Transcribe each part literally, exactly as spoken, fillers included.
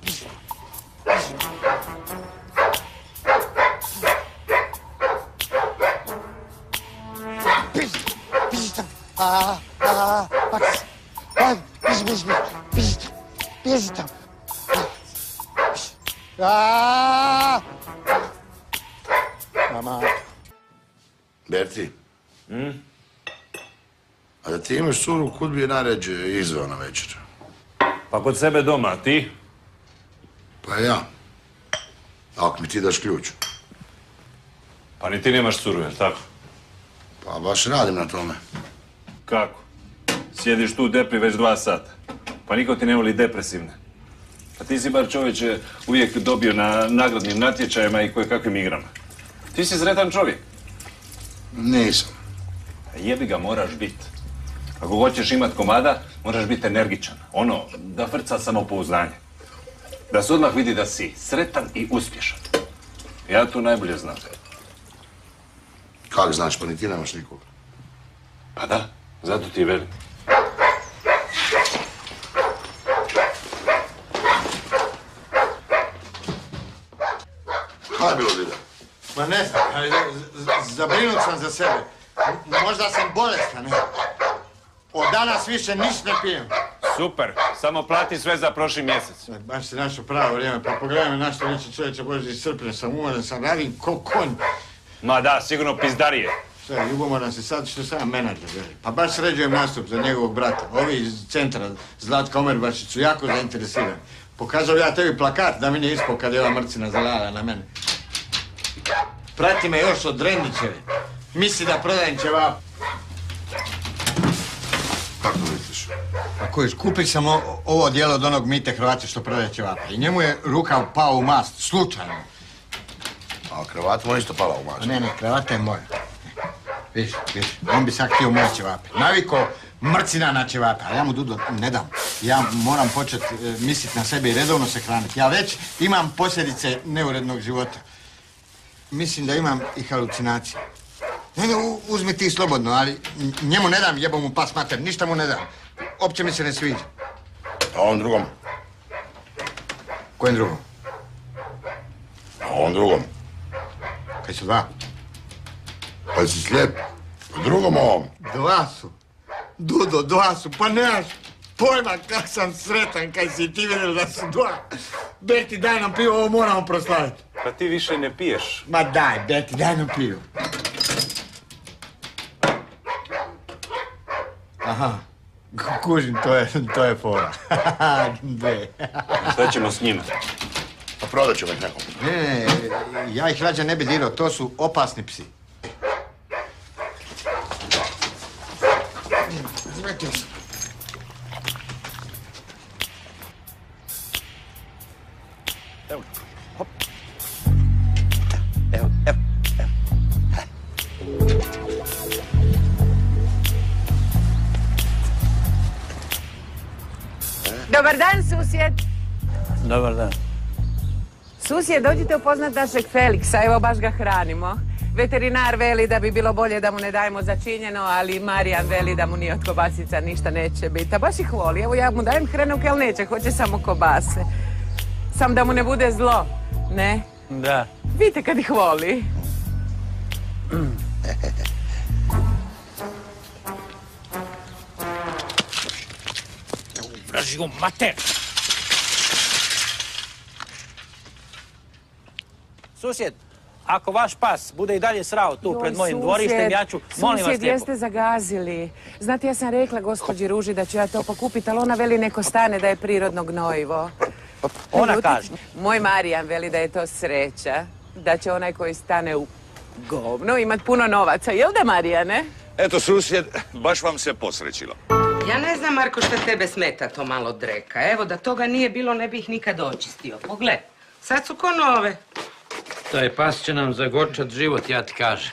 A, a, Max, aj, beži, beži, beži, beži tam. Aaaa! Mama. Berti? Hm? A da ti imaš curu, kud bi je najrađe izveo na večer? Pa kod sebe doma, a ti? Pa ja. Ako mi ti daš ključ. Pa ni ti nemaš curu, jel tako? Pa baš radim na tome. Kako? Sjediš tu u depri već dva sata. Pa niko ti ne voli depresivne. Pa ti si bar čovječe uvijek dobio na nagradnim natječajima i koje kakvim igrama. Ti si sretan čovjek. Nisam. Jebi ga, moraš bit. Ako hoćeš imat komada, moraš biti energičan. Ono, da frca samopouzdanje. Da se odmah vidi da si sretan i uspješan. Ja to najbolje znam. Kak znaš, pa ni ti nemaš nikoga? Pa da, zato ti velim. Kaj je bilo, Dida? Ma ne znam, zabrinut sam za sebe. Možda sam bolestan, ne? Od danas više ništa ne pijem. Super, samo plati sve za prošli mjesec. Baš si našao pravo vrijeme, pa pogledaj me na što liči čovječe, Bože, iscrpljen sam, umoran sam, radim ko konj. Ma da, sigurno pizdarije. Sve, ljubomoran se sad što sam menadžer, veli. Pa baš sređujem nastup za njegovog brata. Ovi iz centra, Zlatka Omerbašić, su jako zainteresirani. Pokazao ja tebi plakat da mi nije ispao kad je ova mrcina zalala na mene. Prati me još od Drendićeve. Misli da prodajem ćevap. Kako misliš? A kojiš, kupio sam o, ovo dijelo od onog Mite Hrvata što prodaje ćevape. I njemu je rukav pao u mast, slučajno. A kravat mu isto pala u mast. Ne, ne, kravata je moja. Viš, viš, on bi sad htio moje ćevape. Naviko mrcina na ćevape, a ja mu Dudo ne dam. Ja moram početi e, misliti na sebe i redovno se hraniti. Ja već imam posljedice neurednog života. Mislim da imam i halucinacije. Ne, ne, uzmi ti slobodno, ali njemu ne dam, jebo mu pas mater, ništa mu ne dam. Opće mi se ne sviđa. A on drugom? Kojem drugom? A on drugom? Kaj su dva? Pa si slijep? Drugom ovom? Dva su. Dudo, dva su, pa nemaš pojma kak sam sretan kaj si ti vidio da su dva. Berti, daj nam pivo, ovo moramo proslaviti. Pa ti više ne piješ. Ma daj, Berti, daj nam pivo. Aha, kužim, to je, to je fora. Dve. Šta ćemo s njima? Pa prodat ćemo ih nekom. Ne, ne, ja ih rađa ne bi dirao, to su opasni psi. Zvetio sam. Evo, hop. Evo, evo, evo. Dobar dan, susjed. Dobar dan. Susjed, dođite upoznat našeg Feliksa, evo baš ga hranimo. Veterinar veli da bi bilo bolje da mu ne dajemo začinjeno, ali Marijan veli da mu ni od kobasica ništa neće biti. A baš ih voli, evo ja mu dajem hrenovke, ali neće, hoće samo kobase. Sam da mu ne bude zlo, ne? Da. Vidite kad ih voli. Vražio mater! Susjed, ako vaš pas bude i dalje srao tu pred mojim dvorištem, ja ću, molim vas lijepo. Susjed, jeste zagazili. Znate, ja sam rekla gospođi Ruži da ću ja to pokupiti, ali ona veli neko stane da je prirodno gnojivo. Ona kaže. Moj Marijan veli da je to sreća, da će onaj koji stane u govno imat puno novaca. Jel da, Marijane? Eto, susjed, baš vam se posrećilo. Ja ne znam, Marko, što tebe smeta to malo dreka. Evo, da toga nije bilo, ne bi ih nikad očistio. Pogled, sad su ko nove. Taj pas će nam zagorčat život, ja ti kažem.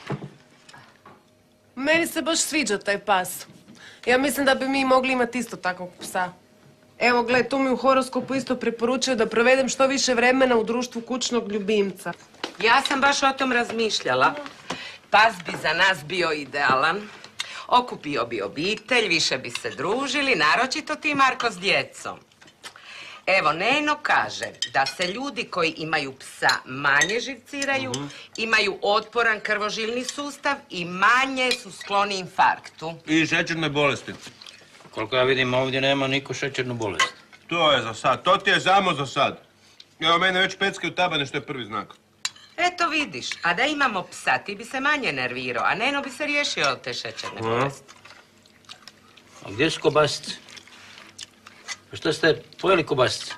Meni se baš sviđa taj pas. Ja mislim da bi mi mogli imati isto takvog psa. Evo, gled, tu mi u horoskopu isto preporučuje da provedem što više vremena u društvu kućnog ljubimca. Ja sam baš o tom razmišljala. Pas bi za nas bio idealan. Okupio bi obitelj, više bi se družili, naročito ti, Marko, s djecom. Evo, Neno kaže da se ljudi koji imaju psa manje živciraju, imaju otporan krvožilni sustav i manje su skloni infarktu. I šećerne bolesti. Koliko ja vidim, ovdje nema niko šećernu bolest. To je za sad, to ti je samo za sad. Evo, mene već pecke u tabane, što je prvi znak. Eto vidiš, a da imamo psa, ti bi se manje nervirao, a Neno bi se riješio od te šećerne bolesti. A gdje su kobasice? Pa što ste pojeli kobasice?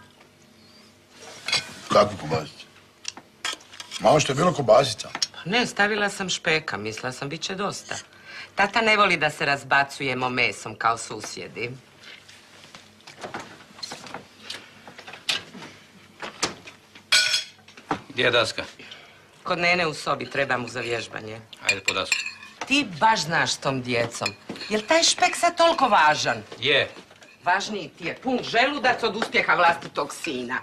Kako kobasice? Malo što je bilo kobasica. Pa ne, stavila sam špeka, mislila sam bit će dosta. Tata ne voli da se razbacujemo mesom kao susjedi. Gdje je daska? Kod Nene u sobi, treba mu za vježbanje. Ajde po dasku. Ti baš znaš s tom djecom. Jel taj špek sad toliko važan? Je. Važniji ti je pun želudac od uspjeha vlastitog sina.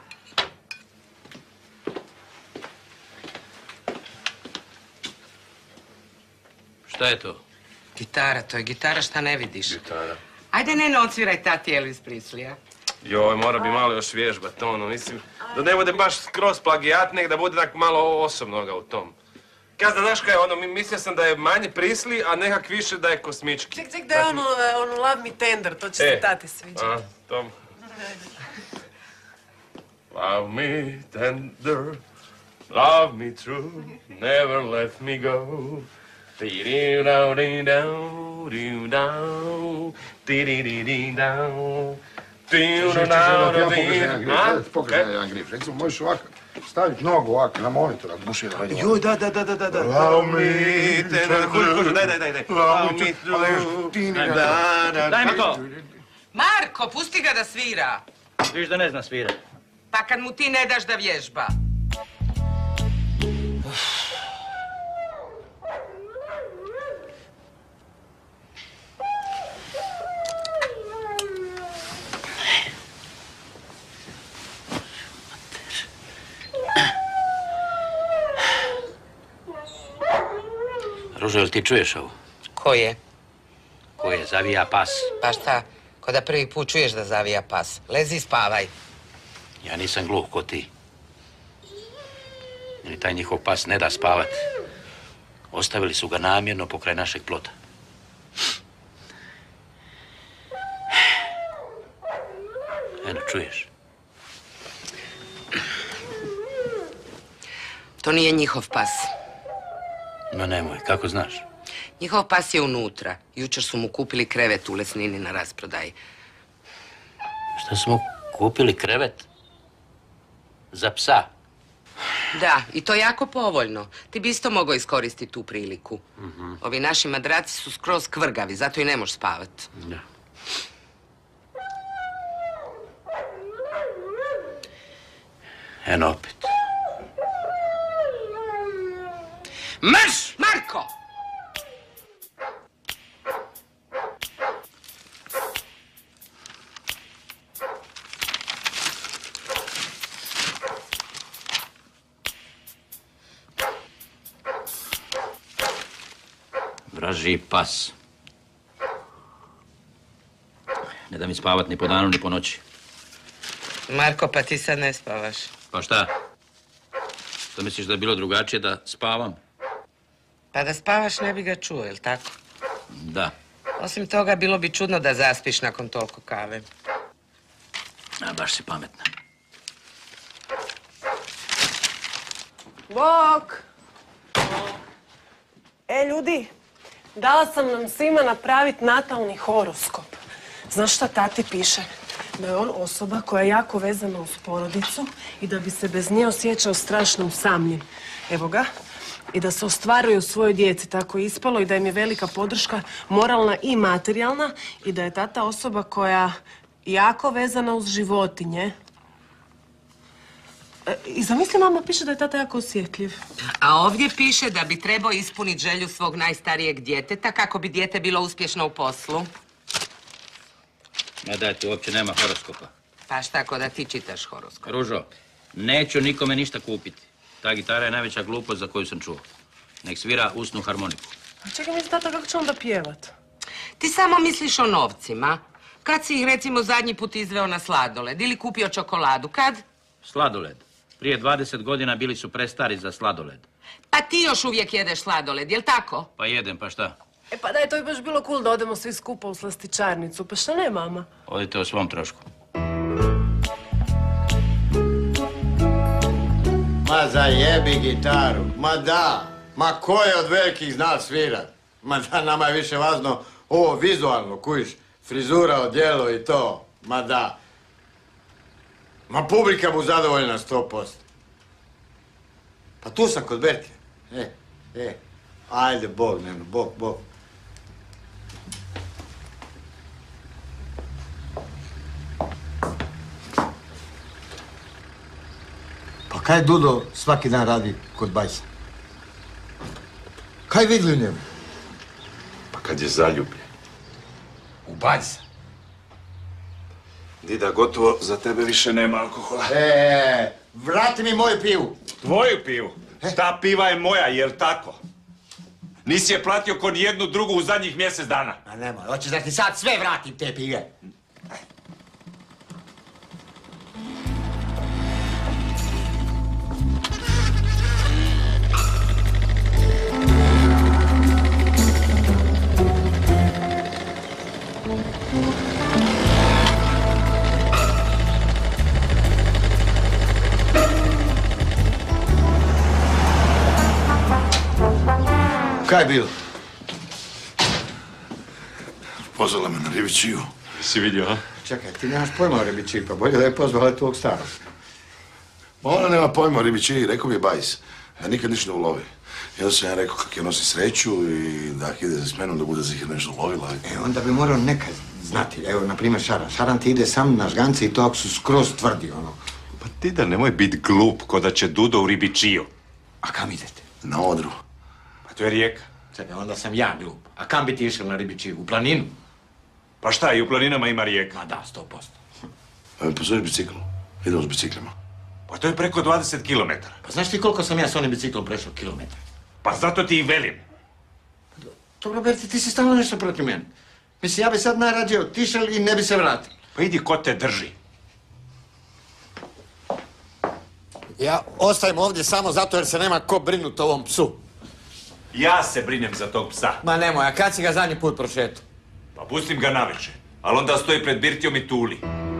Šta je to? Gitara, to je gitara šta ne vidiš. Gitara. Ajde, Neno, odsviraj tati Elvis Preslija. Joj, mora bi malo još vježbat, ono, mislim, da ne bude baš skroz plagijat, nek da bude tak malo osobnoga u tom. Kazda, znaš kaj, ono, mislio sam da je manje Prisli, a nekak više da je kosmički. Ček, ček, da je ono, ono Love Me Tender, to će se tati sviđati. A, tom. Love me tender, love me true, never let me go. Ti-di-do-di-do, di-do, ti-di-di-di-do. Pokaži jedan grif. Recimo, možeš ovako staviti nogu ovako na monitor, ako buši jedan. Joj, da, da, da, da, da, da. Love me, kuži, kuži, daj, daj, daj, daj. Love me, da, da, Daj mi to! Marko, pusti ga da svira. Viš da ne zna svira. Pa kad mu ti ne daš da vježba. Ružo, jel ti čuješ ovo? Ko je? Ko je? Zavija pas. Pa šta? Ko da prvi put čuješ da zavija pas. Lezi i spavaj. Ja nisam gluh ko ti. Ili taj njihov pas ne da spavat. Ostavili su ga namjerno pokraj našeg plota. Eno, čuješ? To nije njihov pas. No nemoj, kako znaš? Njihov pas je unutra. Jučer su mu kupili krevet u Lesnini na rasprodaji. Šta smo kupili krevet? Za psa? Da, i to jako povoljno. Ti bi isto mogao iskoristiti tu priliku. Mhm. Ovi naši madraci su skroz kvrgavi, zato i ne možeš spavat. Da. Eno opet. Marš! Marko! Vraži pas. Ne da mi spavat ni po danu ni po noći. Marko, pa ti sad ne spavaš. Pa šta? Što misliš da je bilo drugačije da spavam? Pa da spavaš ne bi ga čuo, jel tako? Da. Osim toga, bilo bi čudno da zaspiš nakon toliko kave. A, baš si pametna. Bok! E, ljudi, dala sam nam svima napraviti natalni horoskop. Znaš šta tati piše? Da je on osoba koja je jako vezana uz porodicu i da bi se bez nje osjećao strašno usamljen. Evo ga. I da se ostvaruje u svojoj djeci, tako je ispalo, i da im je velika podrška moralna i materijalna i da je tata osoba koja je jako vezana uz životinje. E, I zamisli, mama piše da je tata jako osjetljiv. A ovdje piše da bi trebao ispuniti želju svog najstarijeg djeteta kako bi dijete bilo uspješno u poslu. Ma daj, tu uopće nema horoskopa. Pa šta, ko da ti čitaš horoskop? Ružo, neću nikome ništa kupiti. Ta gitara je najveća glupost za koju sam čuo. Nek svira usnu harmoniku. A čekaj, misli, tata, kako će onda pjevat? Ti samo misliš o novcima. Kad si ih recimo zadnji put izveo na sladoled ili kupio čokoladu, kad? Sladoled. Prije dvadeset godina bili su prestari za sladoled. Pa ti još uvijek jedeš sladoled, jel tako? Pa jedem, pa šta? E pa da je to bi baš bilo cool da odemo svi skupa u slastičarnicu. Pa šta ne, mama? Odite o svom trošku. Ma zajebi gitaru, ma da, ma ko je od velikih zna svirat? Ma da, nama je više važno ovo vizualno, kujiš, frizura, odjelo i to, ma da. Ma publika mu zadovoljna sto posto. Pa tu sam kod Bertije. E, e, ajde, Bog, Neno, Bog, Bog. Pa kaj Dudo svaki dan radi kod Bajsa? Kaj vidli u njemu? Pa kad je zaljubljen. U Bajsa? Dida, gotovo za tebe više nema alkohola. E, vrati mi moju pivu. Tvoju pivu? Ta piva je moja, jel tako? Nisi je platio kod jednu drugu u zadnjih mjesec dana. A nemoj, hoćeš da ti sad sve vratim te pive. Kaj je bilo? Pozvala me na ribičiju. Si vidio, a? Čekaj, ti nemaš pojma o ribičiji, pa bolje da je pozvala tvog starog. Ma ona nema pojma o ribičiji, rekao mi je Bajs. Ja nikad ništa ne ulovi. I onda sam ja rekao kako je nosi sreću i da ako ide s menom da bude zihir nešto ulovila. E, onda bi morao nekad znati. Evo, na primjer, Šaran. Šaran ti ide sam na žgance i to ako su skroz tvrdi, ono. Pa ti da nemoj biti glup ko da će Dudo u ribičiju. A kam idete? Na Odru. Pa to je rijeka. Čekaj, onda sam ja glup. A kam bi ti išao na ribičiju? U planinu? Pa šta, i u planinama ima rijeka? Ma da, sto posto. Pa mi pozoriš biciklu. Idemo s biciklima. Pa to je preko dvadeset kilometara. Pa znaš ti koliko sam ja s onim biciklom prešao kilometra? Pa zato ti i velim. Dobro, Berti, ti si stalno nešto protiv mene. Mislim, ja bi sad najrađe otišao i ne bi se vratio. Pa idi ko te drži. Ja ostajem ovdje samo zato jer se nema ko brinut o ovom psu. Ja se brinem za tog psa. Ma nemoj, a kad si ga zadnji put prošetao? Pa pustim ga naveče, ali onda stoji pred birtijom i tuli.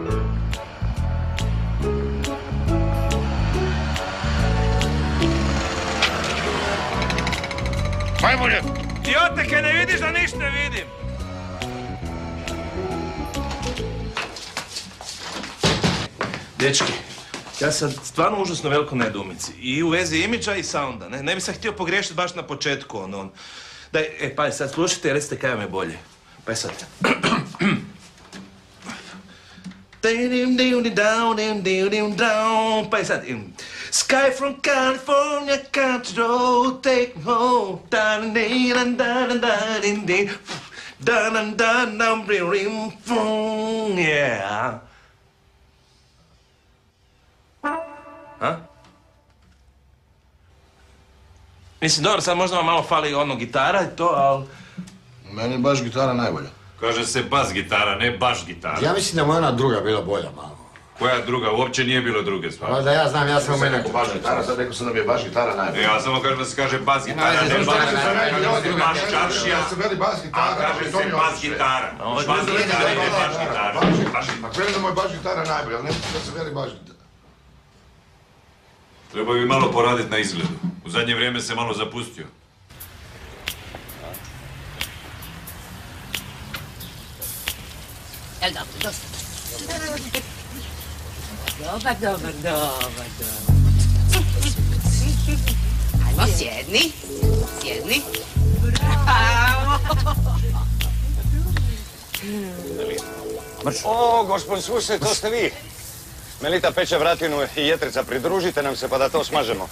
Majmune! Ti oteke ne vidiš da ništa ne vidim. Dečki, ja sam stvarno užasno veliko nedoumici. I u vezi imidža i sounda. Ne, ne bi sam htio pogriješiti baš na početku. Ono, on. Daj, e, pa sad slušajte i recite kaj vam je bolje. Pa je sad. Pa je sad. Sky from California, country road, take me home. Yeah. Ha? Mislim, dobro, sad možda vam malo fali ono gitara i to, ali... Meni je baš gitara najbolja. Kaže se bas gitara, ne baš gitara. Ja mislim da mu je ona druga bila bolja malo. Koja druga? Uopće nije bilo druge stvari. Pa da ja znam, ja sam u mene... Baš gitara, sad rekao sam da mi je baš gitara najbolja. Ja samo kažem da se kaže bas gitara, ne baš gitara. Baš čaršija, a kaže se bas gitara. Bas gitara ide baš gitara. Pa gledam da mu je baš gitara najbolja, ali ne da se veli baš gitara. Treba bi malo poraditi na izgledu. U zadnje vrijeme se malo zapustio. Jel dobro, dosta. Dobar, dobar, dobar, dobar. Ajmo, sjedni. Sjedni. Bravo. O, gospodin susjed, to ste vi. Melita peče vratinu i jetrica, pridružite nam se pa da to smažemo.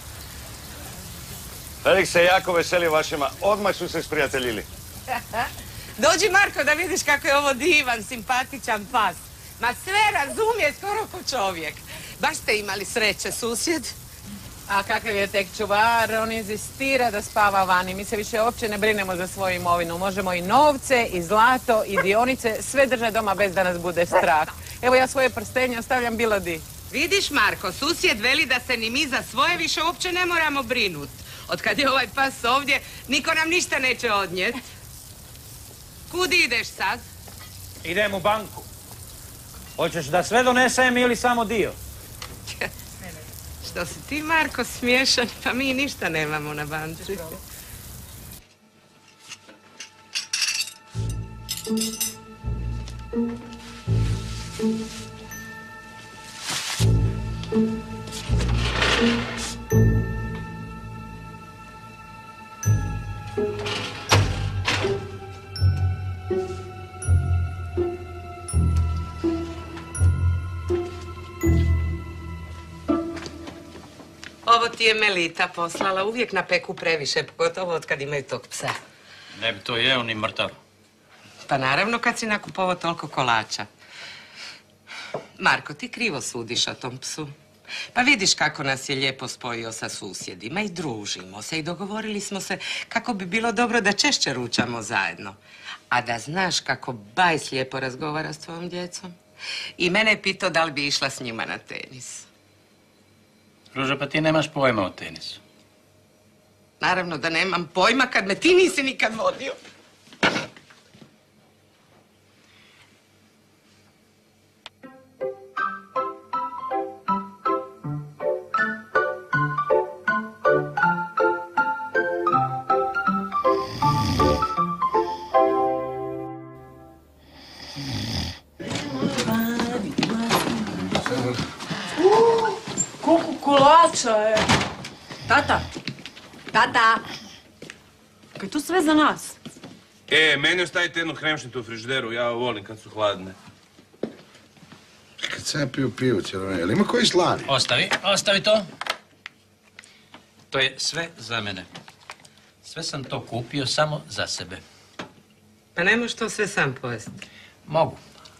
Felix se jako veseli vašima, odmah su se sprijateljili. Dođi, Marko, da vidiš kako je ovo divan, simpatičan pas. Ma sve razumije skoro ko čovjek. Baš ste imali sreće, susjed. A kakav je tek čuvar, on inzistira da spava vani. Mi se više uopće ne brinemo za svoju imovinu. Možemo i novce, i zlato, i dionice, sve držati doma bez da nas bude strah. Evo ja svoje prstenje ostavljam bilo di. Vidiš, Marko, susjed veli da se ni mi za svoje više uopće ne moramo brinut. Od kad je ovaj pas ovdje, niko nam ništa neće odnijeti. Kud ideš sad? Idem u banku. Hoćeš da sve donesem ili samo dio? Što si ti, Marko, smiješan, pa mi ništa nemamo na banci. Ovo ti je Melita poslala, uvijek na peku previše, pogotovo od kad imaju tog psa. Ne bi to jeo ni mrtav. Pa naravno kad si nakupovao toliko kolača. Marko, ti krivo sudiš o tom psu. Pa vidiš kako nas je lijepo spojio sa susjedima i družimo se i dogovorili smo se kako bi bilo dobro da češće ručamo zajedno. A da znaš kako Bajs lijepo razgovara s tvojom djecom. I mene je pitao da li bi išla s njima na tenis. Ruža, pa ti nemaš pojma o tenisu. Naravno da nemam pojma kad me ti nisi nikad vodio. Koliko kolača je? Tata. Tata. Kaj to sve za nas? E, meni ostavite jednu hremšnicu u frižideru, ja volim kad su hladne. Kad sam ja piju pivu cijelo vrijeme, jel ima koji slani? Ostavi, ostavi to. To je sve za mene. Sve sam to kupio samo za sebe. Pa ne možeš to sve sam pojesti. Mogu.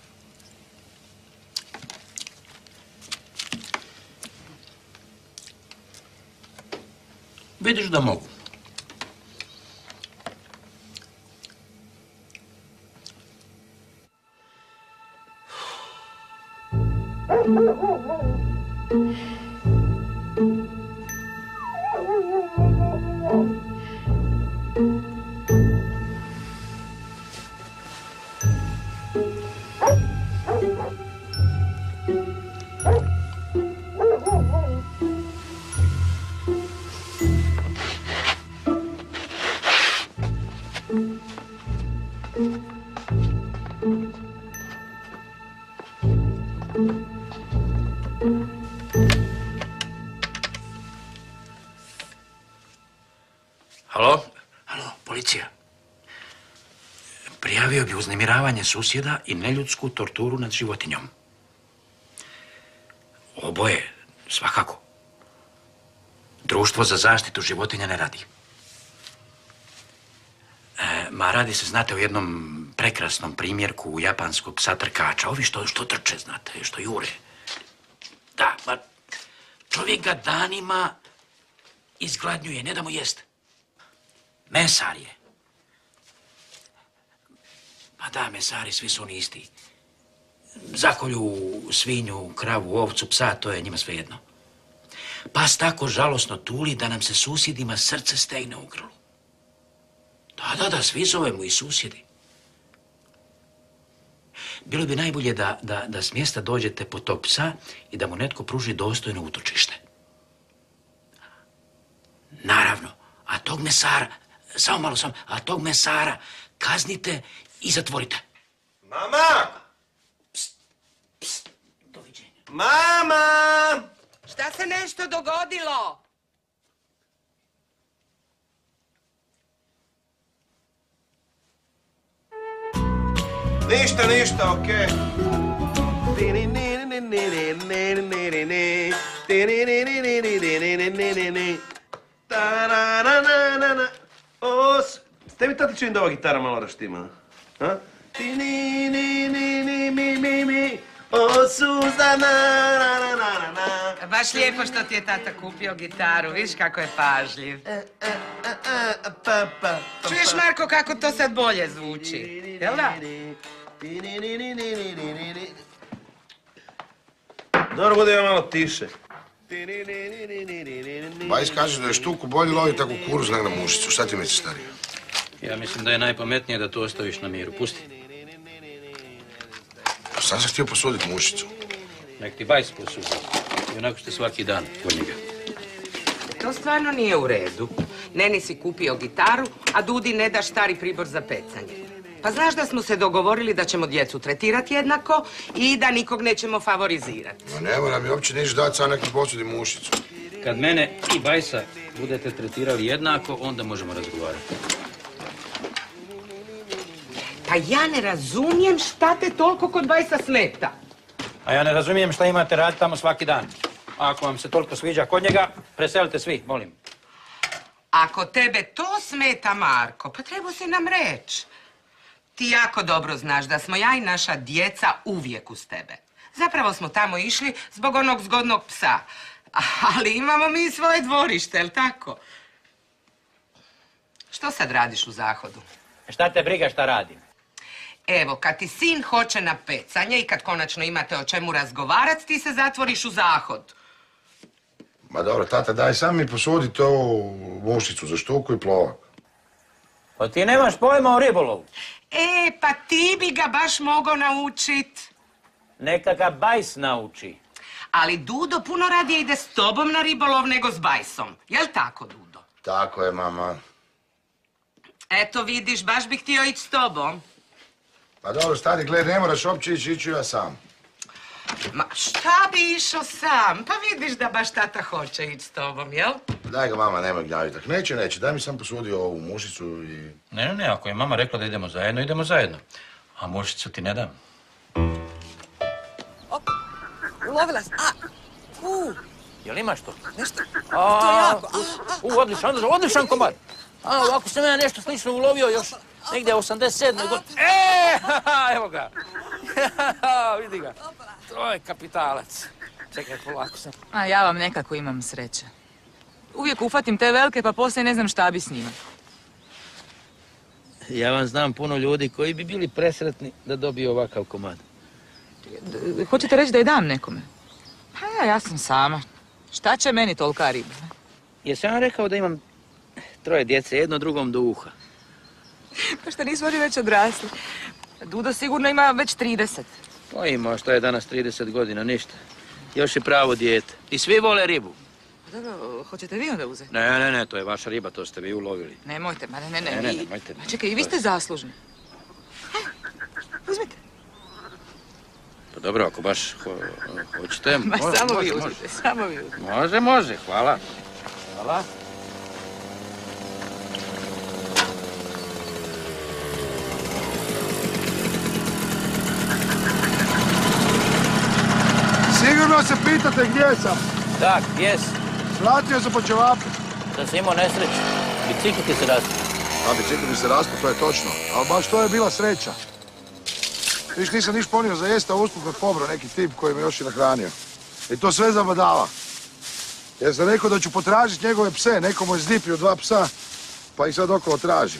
Vidiš da mogu. Halo? Halo, policija. Prijavio bi uznemiravanje susjeda i neljudsku torturu nad životinjom. Oboje, svakako. Društvo za zaštitu životinja ne radi. E, ma radi se, znate, o jednom prekrasnom primjerku japanskog psa trkača. Ovi što, što trče, znate, što jure. Da, ma čovjek ga danima izgladnjuje, ne da mu jest. Mesar je. Pa da, mesari, svi su oni isti. Zakolju svinju, kravu, ovcu, psa, to je njima svejedno. Pas tako žalosno tuli da nam se susjedima srce stegne u grlu. Da, da, da, svi zovemo i susjedi. Bilo bi najbolje da, da, da s mjesta dođete po tog psa i da mu netko pruži dostojno utočište. Naravno, a tog mesara, samo malo samo, a tog mesara kaznite i zatvorite. Mama! Pst, pst, doviđenja. Mama! Šta se nešto dogodilo? Ništa, ništa, okej. Os... Tebi tati čujem da ova gitara malo raštima, a? O Suzana, na, na, na, na. Baš lijepo što ti je tata kupio gitaru, viš kako je pažljiv. Pa, pa, Čuješ, Marko, kako to sad bolje zvuči, jel da? Dobro, bude joj malo tiše. Bajs kaže da je štuku bolje loviti tako kuruz nego na mušicu. Šta ti misliš, stariji? Ja mislim da je najpametnije da to ostaviš na miru. Pusti. Sam sam htio posuditi mušicu. Nek ti Bajs posudi. I onako ste svaki dan kod njega. To stvarno nije u redu. Neni si kupio gitaru, a Dudi ne daš stari pribor za pecanje. Pa znaš da smo se dogovorili da ćemo djecu tretirati jednako i da nikog nećemo favorizirati. Ma ne mora mi uopće niš dati, sam nek mi posudi mušicu. Kad mene i Bajsa budete tretirali jednako, onda možemo razgovarati. Pa ja ne razumijem šta te toliko kod Bajsa smeta. A ja ne razumijem šta imate raditi tamo svaki dan. A ako vam se toliko sviđa kod njega, preselite svi, molim. Ako tebe to smeta, Marko, pa treba si nam reći. Ti jako dobro znaš da smo ja i naša djeca uvijek uz tebe. Zapravo smo tamo išli zbog onog zgodnog psa. Ali imamo mi svoje dvorište, jel tako? Što sad radiš u Zahodu? Šta te briga šta radim? Evo, kad ti sin hoće na pecanje i kad konačno imate o čemu razgovarati, ti se zatvoriš u Zahod. Ma dobro, tata, daj sam mi posuditi ovu mušicu za štuku i plovak. Pa ti nemaš pojma o ribolovu. E, pa ti bi ga baš mogao naučit. Neka ga Bajs nauči. Ali Dudo puno radije ide s tobom na ribolov nego s Bajsom. Jel tako, Dudo? Tako je, mama. Eto vidiš, baš bih htio ići s tobom. Pa dobro, stari, gledaj, ne moraš uopće ići, iću ja sam. Ma šta bi išao sam? Pa vidiš da baš tata hoće ići s tobom, jel? Daj ga, mama, nemoj gnjaviti. Tak neće, neće, daj mi sam posudio ovu mušicu i... Ne, ne, ne, ako je mama rekla da idemo zajedno, idemo zajedno. A mušicu ti ne dam. Ulovila sam. A, u. Jel imaš to? Nešto. A, To je jako. U, odličan, odličan, odličan komad. A, ovako sam ja nešto slično ulovio još negdje osamdeset sedme godine. E, evo ga. Vidi ga. To je kapitalac. Čekaj, polako sam. A ja vam nekako imam sreće. Uvijek ufatim te velike, pa poslije ne znam šta bi s njima. Ja vam znam puno ljudi koji bi bili presretni da dobiju ovakav komad. D- Hoćete reći da je dam nekome? Pa ja, ja sam sama. Šta će meni tolika riba? Jesam ja rekao da imam troje djece, jedno drugom do uha. Pa šta nismo oni već odrasli? Dudo sigurno ima već trideset. Pa ima, što je danas trideset godina, ništa. Još je pravo dijete. I svi vole ribu. Pa dobro, hoćete vi onda uzeti? Ne, ne, ne, to je vaša riba, to ste vi ulovili. Nemojte, ma ne, ne, ne. Ne, ne, i- nemojte. Ma čekaj, i vi ste zaslužni. Uzmite. Pa dobro, ako baš ho, hoćete... Ma može, samo može, vi može. uzmite, samo vi uzmite. Može, može, hvala. Hvala. Sigurno se pitate gdje sam. Tak, gdje si? Vratio sam po ćevape. Da si imao nesreću. Bicikl ti se rastu. A bicikl mi se rastu, to je točno. Ali baš to je bila sreća. Viš, nisam niš ponio za jesta, usput me pobro neki tip koji me još i nahranio. I to sve zabadava. Jer sam rekao da ću potražiti njegove pse, neko mu je zdipio dva psa, pa ih sad okolo traži.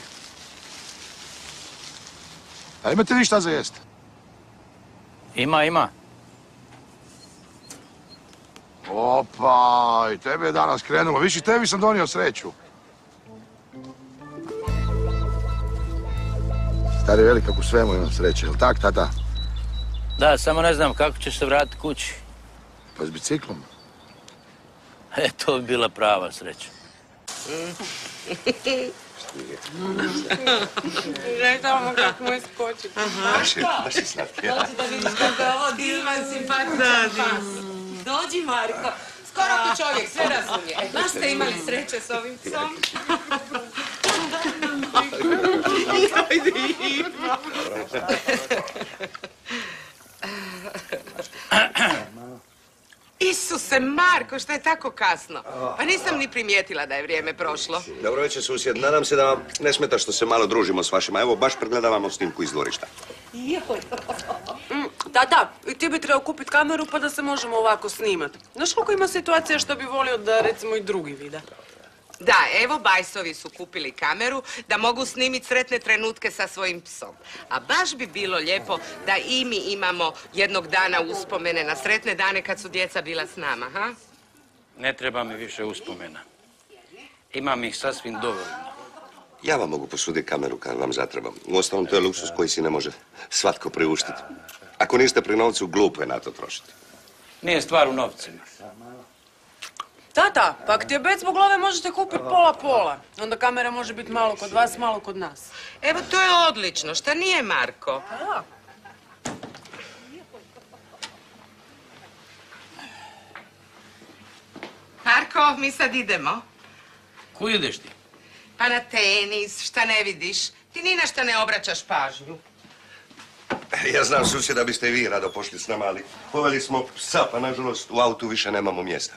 A imate vi šta za jest? Ima, ima. Opa, i tebe je danas krenulo. Viš, i tebi sam donio sreću. Stari veli kako u svemu imam sreće, jel tak, tata? Da, samo ne znam kako ćeš se vratiti kući. Pa s biciklom. E, to bi bila prava sreća. Gledaj tamo kako mu je skoči. Baš je, baš je slatki. Dođi da vidiš kako je ovo divan, simpatičan pas. Dođi, Marko. Skoro ko čovjek, sve razumije. E, baš ste imali sreće s ovim psom. Ajde, Ivo. Isuse, Marko, što je tako kasno? Pa nisam ni primijetila da je vrijeme prošlo. Dobro večer, susjed. Nadam se da vam ne smeta što se malo družimo s vašima. Evo, baš pregledavamo snimku iz dvorišta. Joj. Tata, i ti bi trebao kupiti kameru pa da se možemo ovako snimati. Znaš koliko ima situacija što bi volio da recimo i drugi vide? Da, evo Bajsovi su kupili kameru da mogu snimiti sretne trenutke sa svojim psom. A baš bi bilo lijepo da i mi imamo jednog dana uspomene na sretne dane kad su djeca bila s nama, ha? Ne treba mi više uspomena. Imam ih sasvim dovoljno. Ja vam mogu posuditi kameru kad vam zatrebam. Uostalom, to je luksus koji si ne može svatko priuštiti. Ako niste pri novcu, glupo je na to trošiti. Nije stvar u novcima. Tata, pa ako ti je bec zbog glave možete kupiti pola-pola. Onda kamera može biti malo kod vas, malo kod nas. Evo, to je odlično. Šta nije, Marko? Da. Marko, mi sad idemo. Kuj ideš ti? Pa na tenis, šta ne vidiš? Ti ni na šta ne obraćaš pažnju. Ja znam, susjeda, biste i vi rado pošli s nama, ali poveli smo psa, pa nažalost u autu više nemamo mjesta.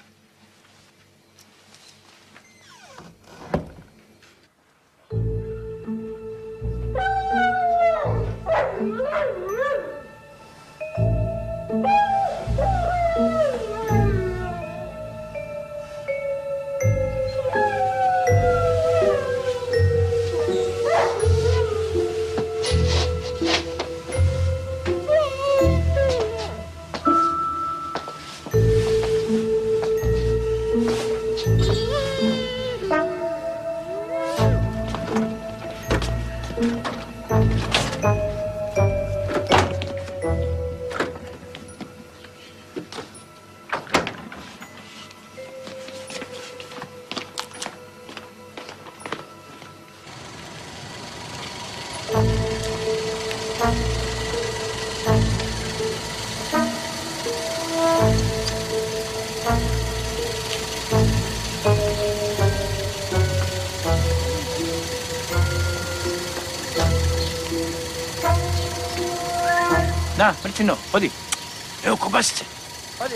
Da, Mrčino, hodi. Evo kobasice. Hodi.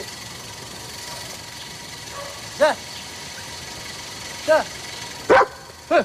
Da. Da. E.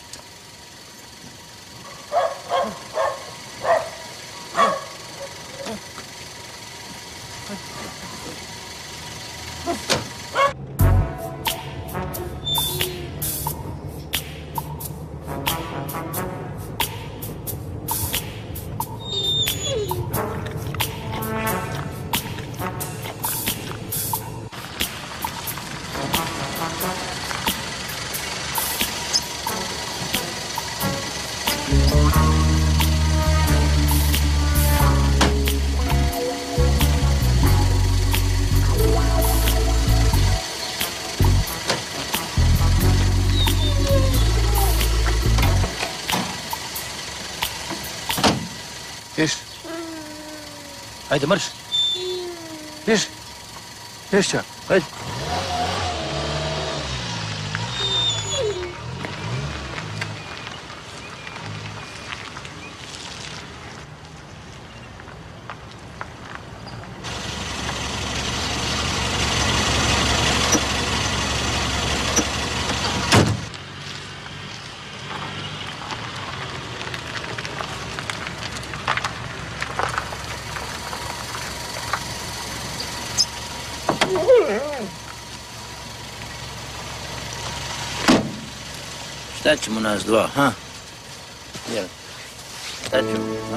Viš? Ajde, marš. Viš? Viš čak, ajde. Šta ćemo nas dva, ha? Jel? Šta ćemo, ha?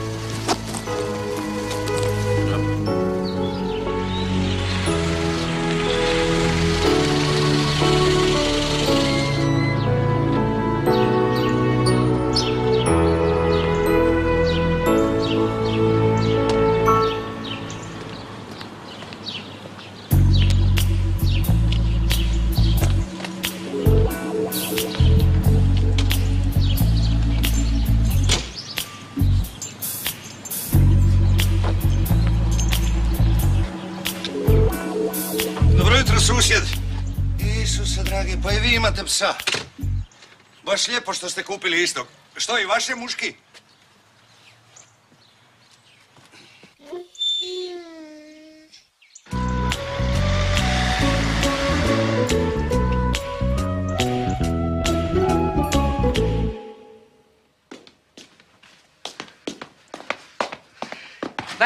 Susjed, Isuse dragi, pa i vi imate psa. Baš lijepo što ste kupili istog. Što, i vaše muški?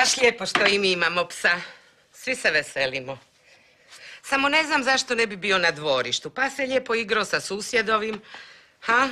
Baš lijepo što i mi imamo psa. Svi se veselimo. Samo ne znam zašto ne bi bio na dvorištu. Pa se lijepo igrao sa susjedovim. Ha?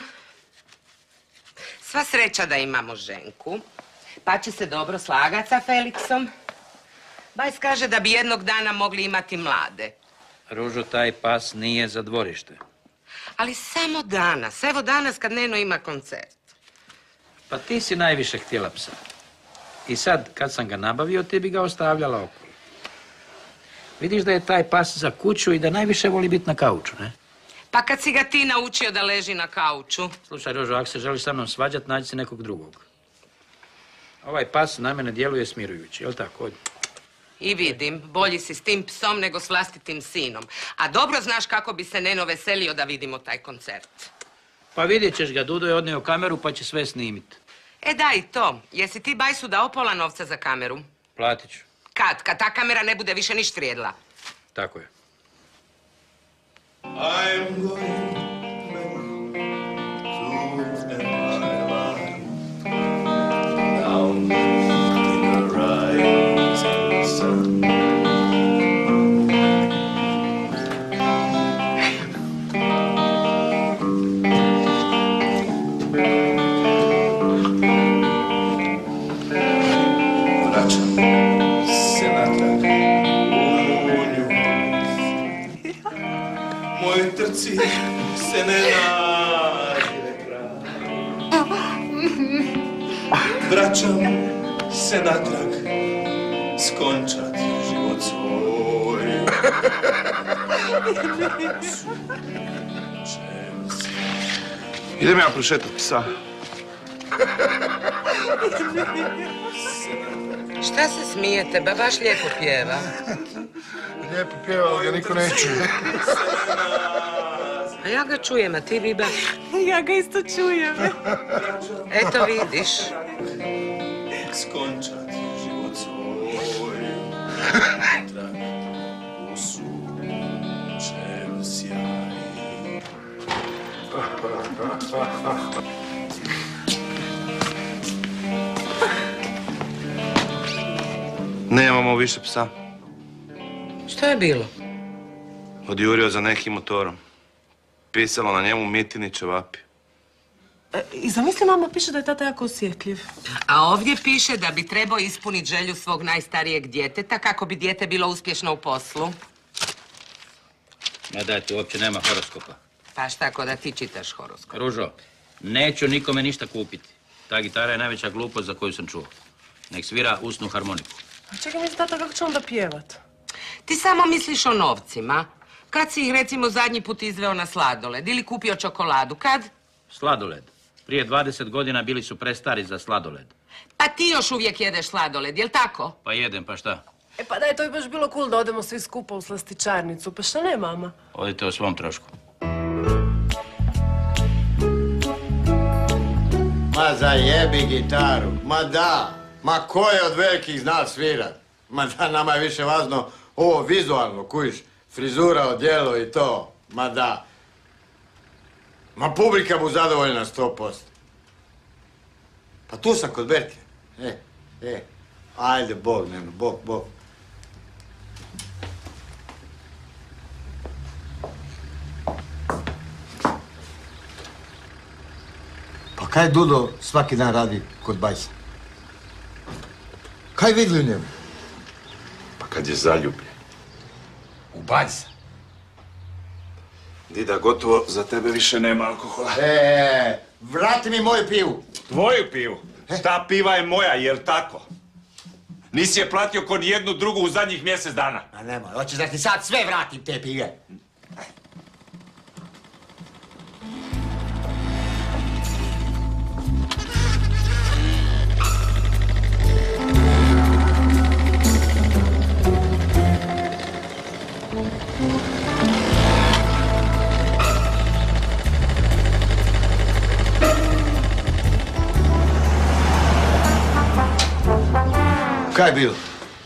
Sva sreća da imamo Ženku. Pa će se dobro slagati sa Feliksom. Bajs kaže da bi jednog dana mogli imati mlade. Ružo, taj pas nije za dvorište. Ali samo danas. Evo danas kad Neno ima koncert. Pa ti si najviše htjela psa. I sad, kad sam ga nabavio, ti bi ga ostavljala okolo. Vidiš da je taj pas za kuću i da najviše voli biti na kauču, ne? Pa kad si ga ti naučio da leži na kauču? Slušaj, Ružo, ako se želiš sa mnom svađat, nađi si nekog drugog. Ovaj pas na mene djeluje smirujući, jel tako? Odi. I vidim, bolji si s tim psom nego s vlastitim sinom. A dobro znaš kako bi se Neno veselio da vidimo taj koncert. Pa vidjet ćeš ga, Dudo je odnio kameru pa će sve snimit. E da i to. Jesi ti Bajsu dao pola novca za kameru? Platit ću. Kad? Kad ta kamera ne bude više ništa vrijedila? Tako je. I'm going back to my life down in the rising sun. Vraćam se natrag u nju. Moj trci se ne nađe kraj. Vraćam se natrag, skončat život svoj. Idem ja prošetat psa. Šta se smijete? Ba baš lijepo pjeva. Lijepo pjeva, ali ga niko ne čuje. A ja ga čujem, a ti, Biba? Ja ga isto čujem. Eto vidiš. Skončat život svoj. Trag u sunčev sjaj. Nemamo više psa. Što je bilo? Odjurio za nekim motorom. Pisalo na njemu Mitiniće vapi. E, I zamisli, mama piše da je tata jako osjetljiv. A ovdje piše da bi trebao ispuniti želju svog najstarijeg djeteta kako bi dijete bilo uspješno u poslu. Ma daj, tu uopće nema horoskopa. Pa šta, ko da ti čitaš horoskop? Ružo, neću nikome ništa kupiti. Ta gitara je najveća glupost za koju sam čuo. Nek svira usnu harmoniku. A čekaj, misli, tata, kako će onda pjevat? Ti samo misliš o novcima. Kad si ih, recimo, zadnji put izveo na sladoled ili kupio čokoladu? Kad? Sladoled. Prije dvadeset godina bili su prestari za sladoled. Pa ti još uvijek jedeš sladoled, jel tako? Pa jedem, pa šta? E pa daj, to bi baš bilo cool da odemo svi skupa u slastičarnicu. Pa šta ne, mama? Odite o svom trošku. Ma zajebi gitaru, ma da, ma ko je od velikih zna svirat? Ma da, nama je više važno ovo vizualno, kujiš, frizura, odjelo i to, ma da. Ma publika bu zadovoljna sto posto. Pa tu sam kod Berke. E, e, ajde, Bog, Neno, Bog, Bog. Pa kaj Dudo svaki dan radi kod Bajsa? Kaj vidli u njemu? Pa kad je zaljubljen. U Bajsa? Dida, gotovo za tebe više nema alkohola. E, vrati mi moju pivu. Tvoju pivu? Ta piva je moja, jel tako? Nisi je platio kod jednu drugu u zadnjih mjesec dana. A nemoj, hoćeš da ti sad sve vratim te pive. Kaj je bilo?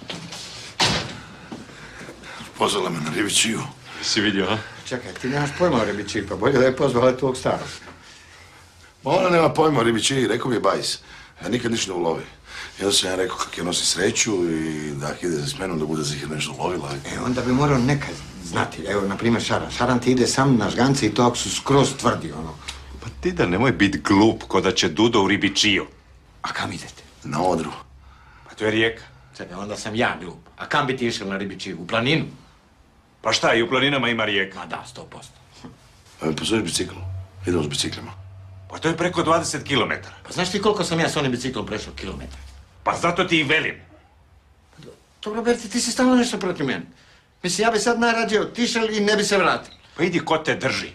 Pozvala me na ribičiju. Si vidio, a? Čekaj, ti nemaš pojma o ribičiji, pa bolje da je pozvala tvog starog. Ma ona nema pojma o ribičiji, rekao mi je Bajs. Ja nikad ništa ne ulovi. I onda sam ja rekao kako je nosi sreću i da ide za smenom da bude zihir nešto lovila. E, onda bi morao nekad znati. Evo, na primjer, Šaran. Šaran ti ide sam na žgance i to ako su skroz tvrdi, ono. Pa ti da nemoj biti glup, ko da će Dudo u ribičiju. A kam idete? Na Odru. Pa to je rijeka. Sada, onda sam ja glup. A kam bi ti išao na ribičiju? U planinu? Pa šta, i u planinama ima rijeka? Ma da, sto posto. A mi pozoriš bicikl? Idemo s biciklima. Pa to je preko dvadeset kilometara. Pa znaš ti koliko sam ja s onim biciklom prešao kilometra? Pa zato ti i velim. Dobro, Berti, ti si stalno nešto protiv mene. Mislim, ja bi sad najrađe otišao i ne bi se vratio. Pa idi ko te drži.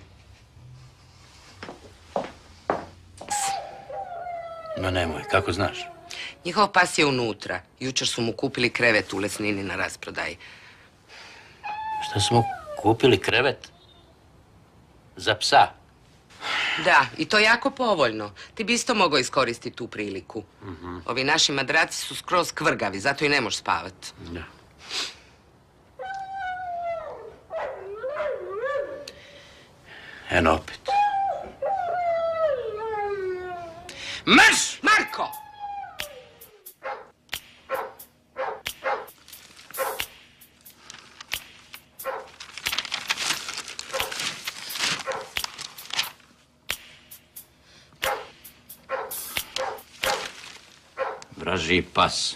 No nemoj, kako znaš? Njihov pas je unutra. Jučer su mu kupili krevet u Lesnini na rasprodaji. Šta smo kupili krevet? Za psa? Da, i to jako povoljno. Ti bi isto mogao iskoristiti tu priliku. Mhm. Ovi naši madraci su skroz kvrgavi, zato i ne možeš spavat. Da. Eno opet. Marš! Marko! Vraži pas.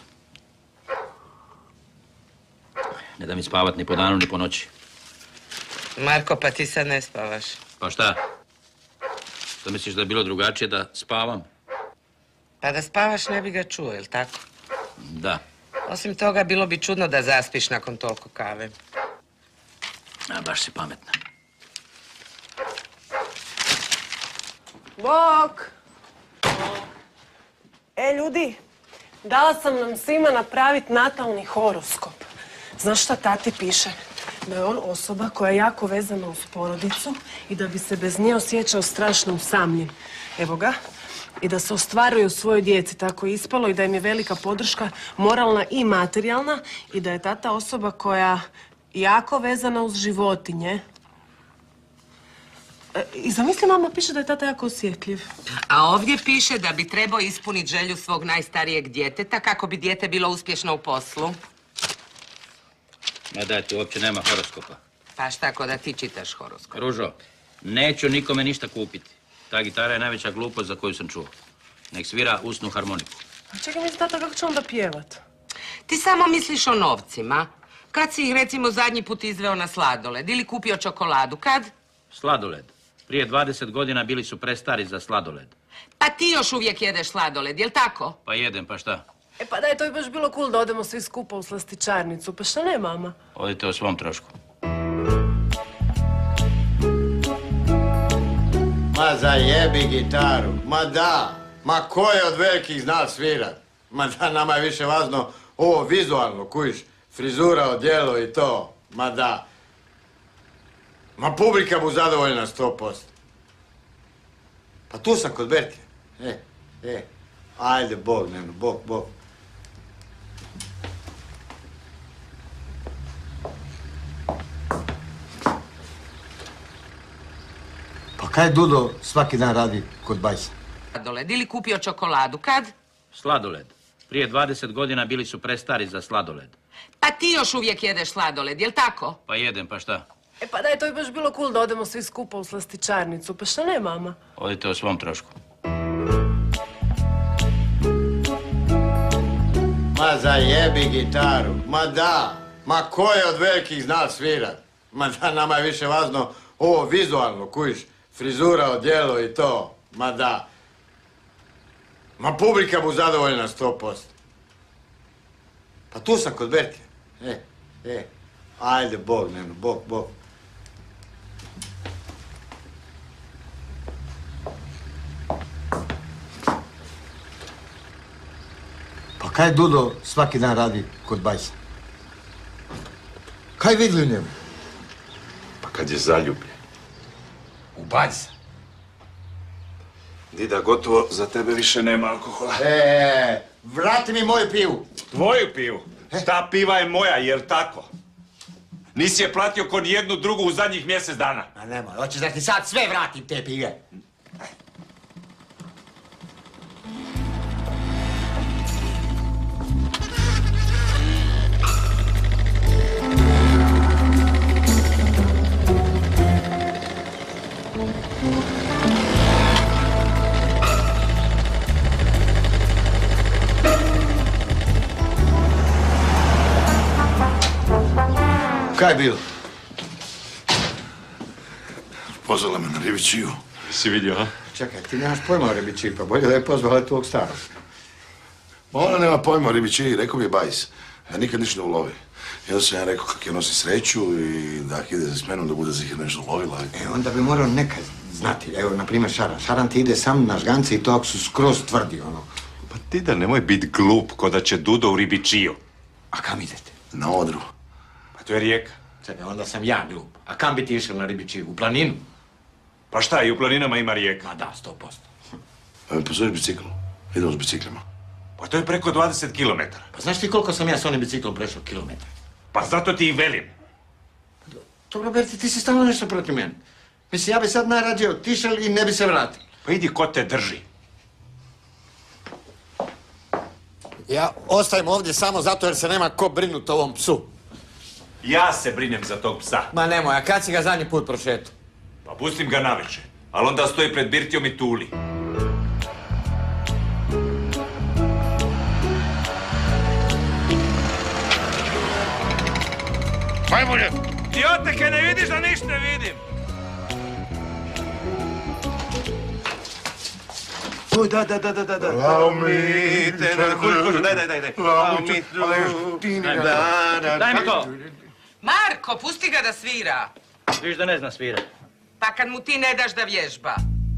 Ne da mi spavat ni po danu ni po noći. Marko, pa ti sad ne spavaš. Pa šta? Što misliš da je bilo drugačije da spavam? Pa da spavaš ne bi ga čuo, jel tako? Da. Osim toga, bilo bi čudno da zaspiš nakon toliko kave. A, baš si pametna. Bok! E, ljudi, dala sam nam svima napraviti natalni horoskop. Znaš šta tati piše? Da je on osoba koja je jako vezana uz porodicu i da bi se bez nje osjećao strašno usamljen. Evo ga. I da se ostvaruju u svojoj djeci. Tako je ispalo i da im je velika podrška moralna i materijalna i da je tata osoba koja je jako vezana uz životinje. E, I zamisli, mama piše da je tata jako osjetljiv. A ovdje piše da bi trebao ispuniti želju svog najstarijeg djeteta kako bi dijete bilo uspješno u poslu. Ma daj, tu uopće nema horoskopa. Pa šta ako da ti čitaš horoskop? Ružo, neću nikome ništa kupiti. Ta gitara je najveća glupost za koju sam čuo. Nek svira usnu harmoniku. A čekaj mi, tata, kako će onda pjevat? Ti samo misliš o novcima. Kad si ih recimo zadnji put izveo na sladoled ili kupio čokoladu, kad? Sladoled. Prije dvadeset godina bili su prestari za sladoled. Pa ti još uvijek jedeš sladoled, jel tako? Pa jedem, pa šta? E pa daj, to bi baš bilo cool da odemo svi skupa u slastičarnicu. Pa šta ne, mama? Odite o svom trošku. Ma zajebi gitaru, ma da, ma ko je od velikih zna svirat? Ma da, nama je više važno ovo vizualno, kujiš, frizura, odjelo i to, ma da. Ma publika bu zadovoljna sto posto. Pa tu sam kod Berke. E, e, ajde, Bog, Neno, Bog, Bog. Pa kaj Dudo svaki dan radi kod bajsa? Sladoled ili kupio čokoladu, kad? Sladoled. Prije dvadeset godina bili su prestari za sladoled. Pa ti još uvijek jedeš sladoled, jel tako? Pa jedem, pa šta? E pa daj, to bi baš bilo cool da odemo svi skupa u slastičarnicu. Pa šta ne, mama? Odite o svom trošku. Ma zajebi gitaru, ma da, ma ko je od velikih zna svirat? Ma da, nama je više važno ovo vizualno, kujiš, frizura, odjelo i to, ma da. Ma publika bu zadovoljna sto posto. Pa tu sam kod Berke. E, e, ajde, Bog, Neno, Bog, Bog. Pa kaj Dudo svaki dan radi kod bajsa? Kaj vidli u njemu? Pa kad je zaljubljen. U bajsa? Dida, gotovo za tebe više nema alkohola. E, vrati mi moju pivu. Tvoju pivu? Ta piva je moja, jel tako? Nisi je platio kod jednu drugu u zadnjih mjesec dana. A nemoj, hoćeš da ti sad sve vratim te pive. Kaj je bilo? Pozvala me na ribičiju. Si vidio, a? Čekaj, ti nemaš pojma o ribičiji, pa bolje da je pozvala tvog starog. Ma ona nema pojma o ribičiji, rekao mi je bajs. Ja nikad ništa ne ulovi. I onda sam ja rekao kako je nosi sreću i da ide se s menom da bude zihir nešto ulovila. E, onda bi morao nekad znati. Evo, na primjer, Šaran. Šaran ti ide sam na žgance i to ako su skroz tvrdi, ono. Pa ti da nemoj bit glup ko da će Dudo u ribičiju. A kam idete? Na Odru. Pa to je rijeka. Sada, onda sam ja glup. A kam bi ti išao na ribičiju? U planinu? Pa šta, i u planinama ima rijeka? Ma da, sto posto. A mi pozoriš bicikl? Idemo s biciklima. Pa to je preko dvadeset kilometara. Pa znaš ti koliko sam ja s onim biciklom prešao kilometra? Pa zato ti i velim. Dobro, Berti, ti si stalno nešto protiv mene. Mislim, ja bi sad najrađe otišao i ne bi se vratio. Pa idi ko te drži. Ja ostajem ovdje samo zato jer se nema ko brinut o ovom psu. Ja se brinem za tog psa. Ma nemoj, a kad si ga zadnji put prošetao? Pa pustim ga naveče, ali onda stoji pred birtijom i tuli. Majmune! Idioteke, ne vidiš da ništa ne vidim! Oj, da, da, da, da, da, da. Lao mi, te, da, kuži, kuži, daj, daj, daj, daj. Lao mi, da, da, Daj mi to. Marko, pusti ga da svira. Viš da ne zna svira. Pa kad mu ti ne daš da vježba.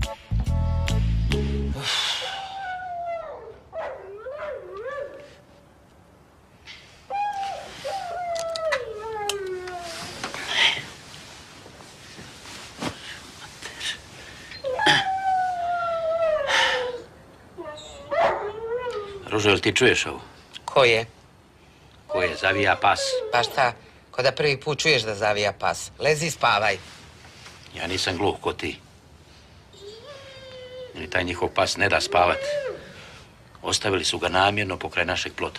Ružo, jel ti čuješ ovo? Ko je? Ko je? Zavija pas. Pa šta? Ko da prvi put čuješ da zavija pas. Lezi i spavaj. Ja nisam gluh ko ti. Ni taj njihov pas ne da spavat. Ostavili su ga namjerno pokraj našeg plota.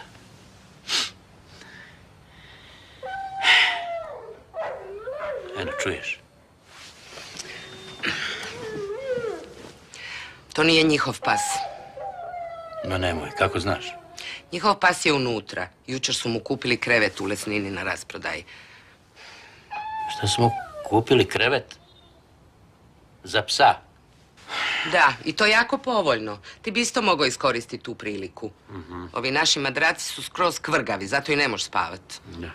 Eno, čuješ? To nije njihov pas. No nemoj, kako znaš? Njihov pas je unutra. Jučer su mu kupili krevet u Lesnini na rasprodaji. Šta smo kupili krevet? Za psa? Da, i to jako povoljno. Ti bi isto mogao iskoristiti tu priliku. Mhm. Ovi naši madraci su skroz kvrgavi, zato i ne možeš spavat. Da.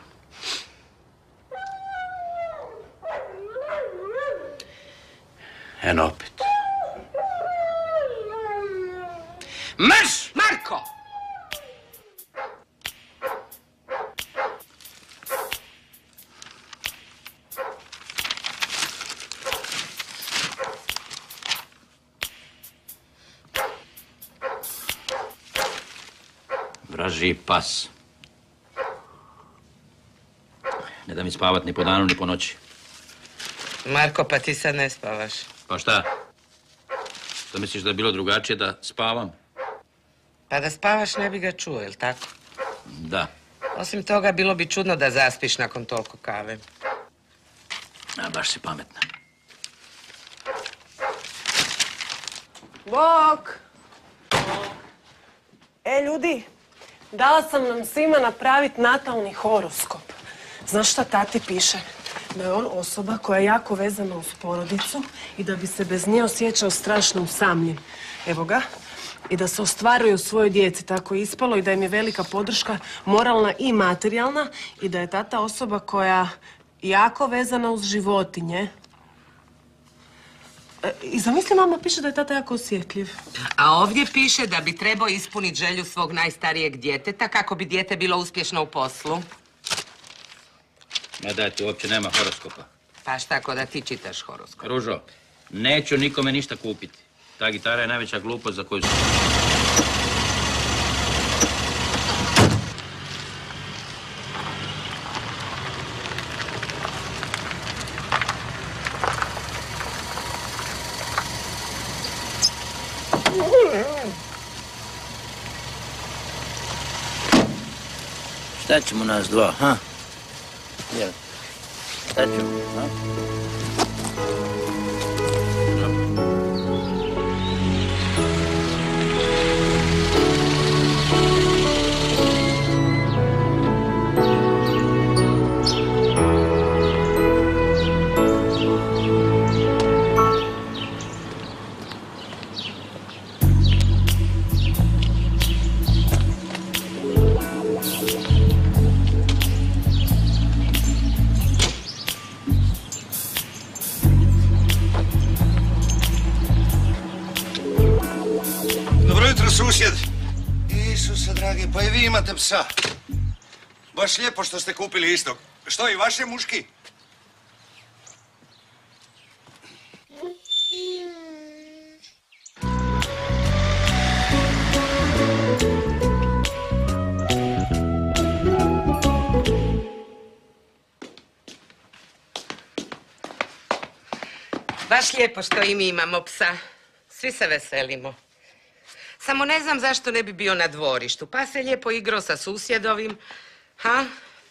Eno opet. Marš! Marko! Vraži pas. Ne da mi spavat ni po danu ni po noći. Marko, pa ti sad ne spavaš. Pa šta? Što misliš da je bilo drugačije da spavam? Pa da spavaš ne bi ga čuo, jel tako? Da. Osim toga, bilo bi čudno da zaspiš nakon toliko kave. A, baš si pametna. Bok! E, ljudi, dala sam nam svima napraviti natalni horoskop. Znaš šta tati piše? Da je on osoba koja je jako vezana uz porodicu i da bi se bez nje osjećao strašno usamljen. Evo ga. I da se ostvaruju u svojoj djeci, tako je ispalo, i da im je velika podrška moralna i materijalna i da je tata osoba koja je jako vezana uz životinje. E, I zamisli, mama piše da je tata jako osjetljiv. A ovdje piše da bi trebao ispuniti želju svog najstarijeg djeteta kako bi dijete bilo uspješno u poslu. Ma daj, tu uopće nema horoskopa. Pa šta, ako da ti čitaš horoskop? Ružo, neću nikome ništa kupiti. Ta gitara je najveća glupost za koju su... Šta ćemo nas dva, ha? Jel? Šta ćemo, ha? susjed. Isuse dragi, pa i vi imate psa. Baš lijepo što ste kupili istog. Što, i vaše muški? Baš lijepo što i mi imamo psa. Svi se veselimo. Samo ne znam zašto ne bi bio na dvorištu. Pa se lijepo igrao sa susjedovim. Ha?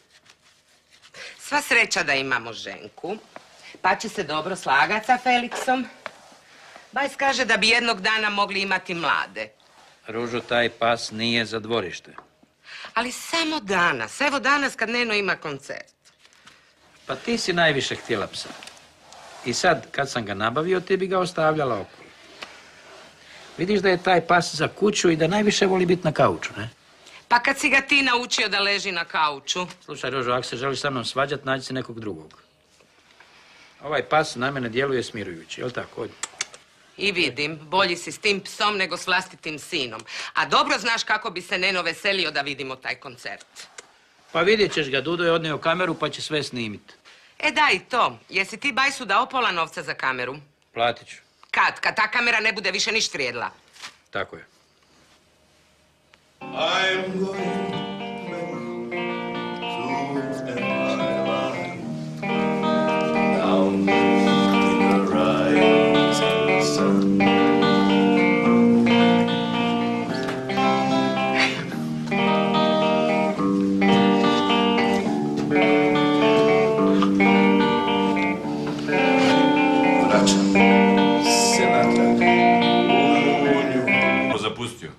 Sva sreća da imamo ženku. Pa će se dobro slagati sa Feliksom. Bajs kaže da bi jednog dana mogli imati mlade. Ružo, taj pas nije za dvorište. Ali samo danas. Evo danas kad Neno ima koncert. Pa ti si najviše htjela psa. I sad, kad sam ga nabavio, ti bi ga ostavljala okolo. Vidiš da je taj pas za kuću i da najviše voli biti na kauču, ne? Pa kad si ga ti naučio da leži na kauču? Slušaj, Ružo, ako se želiš sa mnom svađat, nađi si nekog drugog. Ovaj pas na mene djeluje smirujući, jel tako? I vidim, bolji si s tim psom nego s vlastitim sinom. A dobro znaš kako bi se Neno veselio da vidimo taj koncert. Pa vidjet ćeš ga, Dudo je odnio kameru pa će sve snimit. E daj to, jesi ti Bajsu dao pola novca za kameru? Platit ću. Kad? Kad ta kamera ne bude više niš vrijedila? Tako je. I'm going back to my life down in the rising sun. Vraćam se natrag u nju. Zapustio.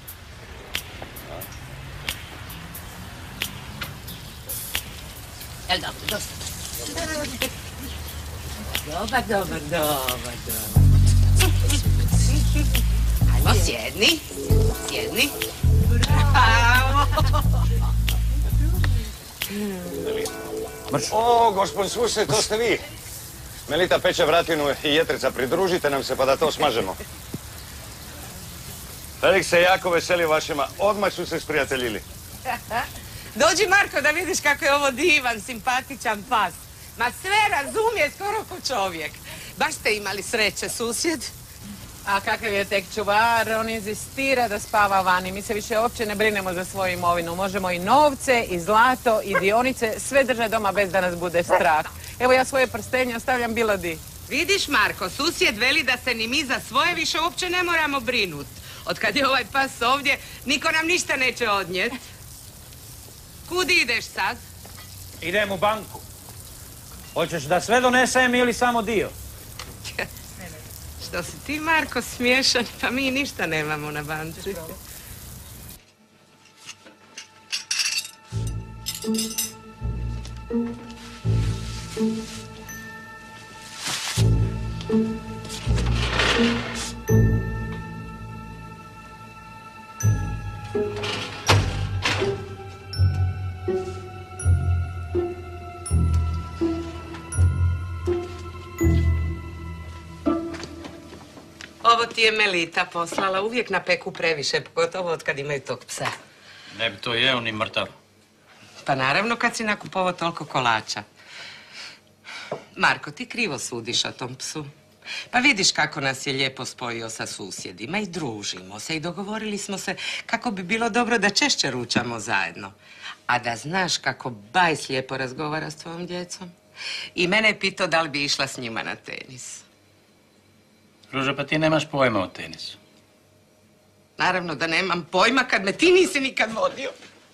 Jel dobro, dosta. Dobar, dobar, dobar, dobar. Ajmo, sjedni. Sjedni. Bravo. O, gospod susjed, to ste vi. Melita peče vratinu i jetrica, pridružite nam se pa da to smažemo. Felix se jako veseli vašima, odmah su se sprijateljili. Dođi, Marko, da vidiš kako je ovo divan, simpatičan pas. Ma sve razumije skoro ko čovjek. Baš ste imali sreće, susjed. A kakav je tek čuvar, on inzistira da spava vani. Mi se više uopće ne brinemo za svoju imovinu. Možemo i novce, i zlato, i dionice, sve držati doma bez da nas bude strah. Evo ja svoje prstenje ostavljam bilo di. Vidiš, Marko, susjed veli da se ni mi za svoje više uopće ne moramo brinuti. Od kad je ovaj pas ovdje, niko nam ništa neće odnijeti. Kud ideš sad? Idem u banku. Hoćeš da sve donesem ili samo dio? Što si ti, Marko, smiješan, pa mi ništa nemamo na banci. Ovo ti je Melita poslala, uvijek na peku previše, pogotovo od kad imaju tog psa. Ne bi to jeo ni mrtav. Pa naravno kad si nakupovao toliko kolača. Marko, ti krivo sudiš o tom psu. Pa vidiš kako nas je lijepo spojio sa susjedima i družimo se i dogovorili smo se kako bi bilo dobro da češće ručamo zajedno. A da znaš kako Bajs lijepo razgovara s tvojom djecom. I mene je pitao da li bi išla s njima na tenis. Ruža, pa ti nemaš pojma o tenisu. Naravno da nemam pojma kad me ti nisi nikad vodio.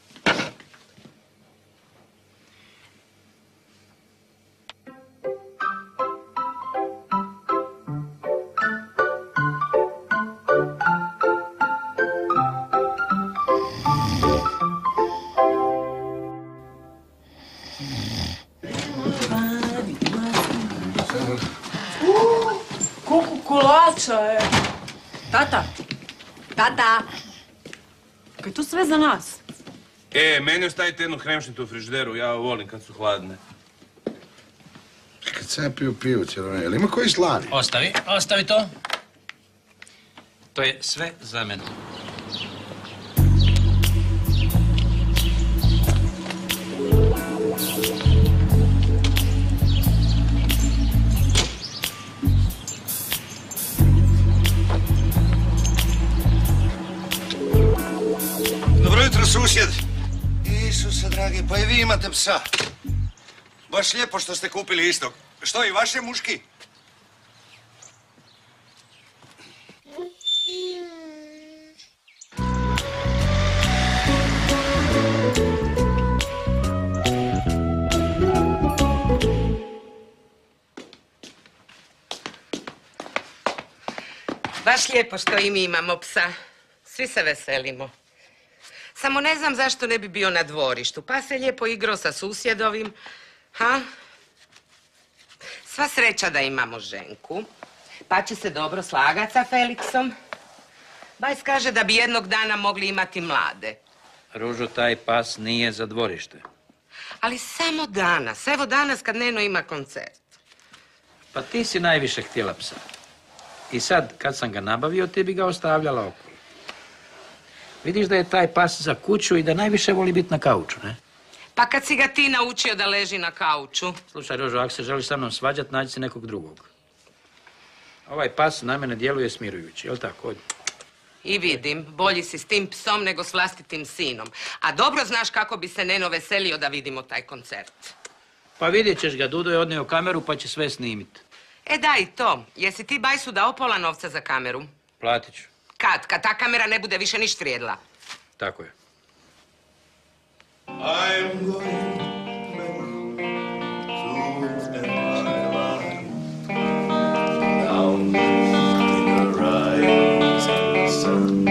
Koliko kolača je? Tata, tata. Kaj to sve za nas? E, meni ostavite jednu hremšnicu u frižideru, ja volim kad su hladne. Kad sam ja pio pivo cijelo vrijeme, jel ima koji slani? Ostavi, ostavi to. To je sve za mene. Pa i vi imate psa. Baš lijepo što ste kupili istog. Što, i vaše muški? Baš lijepo što i mi imamo psa. Svi se veselimo. Samo ne znam zašto ne bi bio na dvorištu. Pa se lijepo igrao sa susjedovim. Ha? Sva sreća da imamo Ženku. Pa će se dobro slagati sa Feliksom. Bajs kaže da bi jednog dana mogli imati mlade. Ružo, taj pas nije za dvorište. Ali samo danas. Evo danas kad Neno ima koncert. Pa ti si najviše htjela psa. I sad, kad sam ga nabavio, ti bi ga ostavljala okolo. Vidiš da je taj pas za kuću i da najviše voli biti na kauču, ne? Pa kad si ga ti naučio da leži na kauču? Slušaj, Rožo, ako se želiš sa mnom svađat, nađi si nekog drugog. Ovaj pas na mene djeluje smirujući, jel tako? I vidim, bolji si s tim psom nego s vlastitim sinom. A dobro znaš kako bi se Neno veselio da vidimo taj koncert. Pa vidjet ćeš ga, Dudo je odnio kameru pa će sve snimit. E daj to, jesi ti Bajsu dao pola novca za kameru? Platit ću. Kad? Kad ta kamera ne bude više niš vrijedila? Tako je. I'm going back to my down in the rising sun.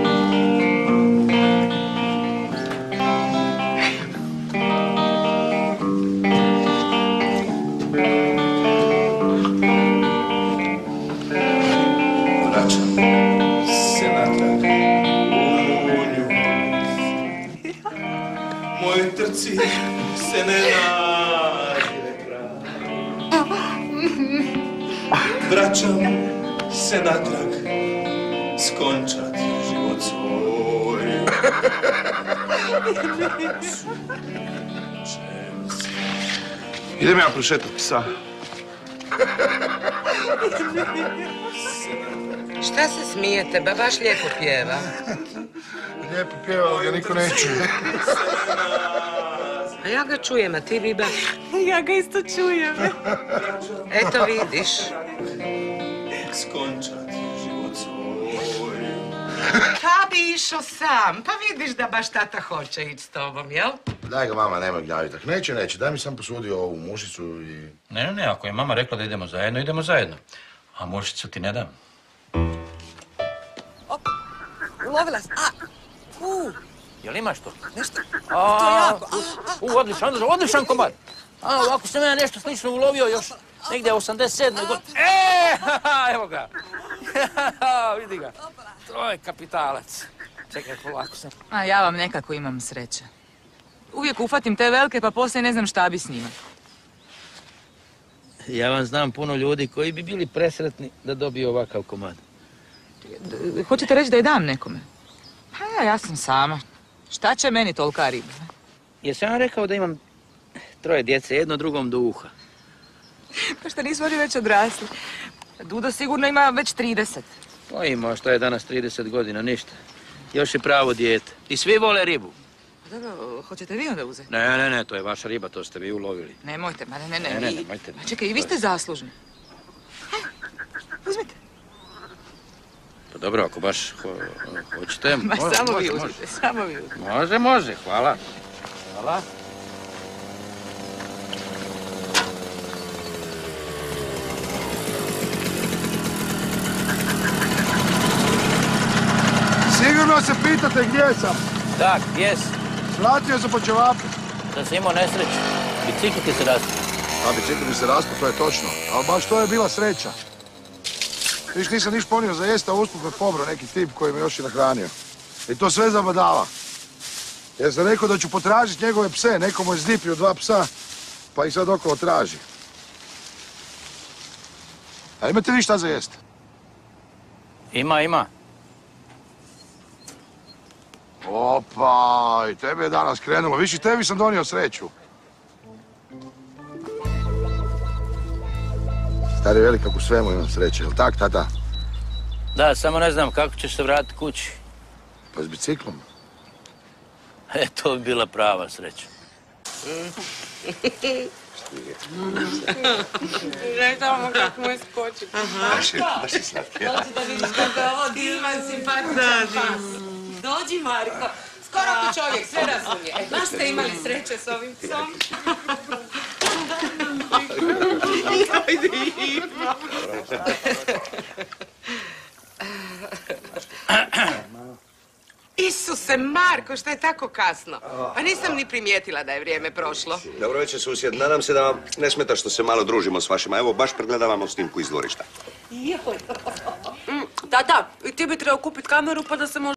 Vraćam se natrag u nju. Moj trci se ne nađe kraj. Vraćam se natrag skončat život svoj. Idem ja prošetat psa. Šta se smijete, ba baš lijepo pjeva. Lijepo pjeva, ali ga niko ne čuje. A ja ga čujem, a ti, Biba? Ja ga isto čujem. Eto vidiš. Skončat život svoj. Pa bi išao sam, pa vidiš da baš tata hoće ići s tobom, jel? Daj ga, mama, nemoj gnjaviti. Tak neće, neće. Daj mi sam posudio ovu mušicu i... Ne, ne, ne, ako je mama rekla da idemo zajedno, idemo zajedno. A mušicu ti ne dam. Ulovila sam. A, u. Jel imaš to? Nešto, A, to jako. U, odličan, odličan, odličan komad. A, ovako sam ja nešto slično ulovio još negdje osamdeset sedme godine. E, evo ga. Vidi ga. To je kapitalac. Čekaj, polako sam. A ja vam nekako imam sreće. Uvijek ufatim te velike, pa poslije ne znam šta bi s njima. Ja vam znam puno ljudi koji bi bili presretni da dobiju ovakav komad. D- Hoćete reći da je dam nekome? Pa ja, ja sam sama. Šta će meni tolika riba? Jesam ja rekao da imam troje djece, jedno drugom do uha. Pa šta nisu oni već odrasli? Dudo sigurno ima već trideset. Pa ima, što je danas trideset godina, ništa. Još je pravo dijete. I svi vole ribu. Pa dobro, hoćete vi onda uzeti? Ne, ne, ne, to je vaša riba, to ste vi ulovili. Nemojte, ma ne, ne, ne. Ne, ne, i- nemojte. Ma čekaj, i vi ste zaslužni. Hajde, uzmite. Pa dobro, ako baš ho- hoćete... Ma mo- samo može, vi može. uzmite, samo vi uzmite. Može, može, hvala. Hvala. Sigurno se pitate gdje sam. Tak, jes. Vratio sam po ćevape. Da sam imao nesreću. Bicikl ti se rastu. A bicikl mi se rastu, to je točno. Ali baš to je bila sreća. Viš, nisam niš ponio za jesta, a usput me pobro neki tip koji me još i nahranio. I to sve zabadava. Jer sam rekao da ću potražiti njegove pse, nekomu je zdipio dva psa, pa ih sad okolo traži. A imate vi šta za jest? Ima, ima. Opa, i tebe je danas krenulo. Viš, i tebi sam donio sreću. Stari velik, kako u svemu imam sreće, jel tak, tata? Da, samo ne znam kako ćeš se vratiti kući. Pa s biciklom. E, to bi bila prava sreća. Ne tamo kako mu je skoči. Baš je, baš je slatki. Dođi da vidiš kako je ovo divan, simpatičan pas. Dođi, Marko. Skoro ko čovjek, sve razumije. Baš ste imali sreće s ovim psom. Ajde, Ivo. Isuse, Marko, šta je tako kasno? Pa nisam ni primijetila da je vrijeme prošlo. Dobro večer, susjed. Nadam se da vam ne smeta što se malo družimo s vašima. Evo, baš pregledavamo snimku iz dvorišta. Tata, i ti bi trebao kupiti kameru pa da se može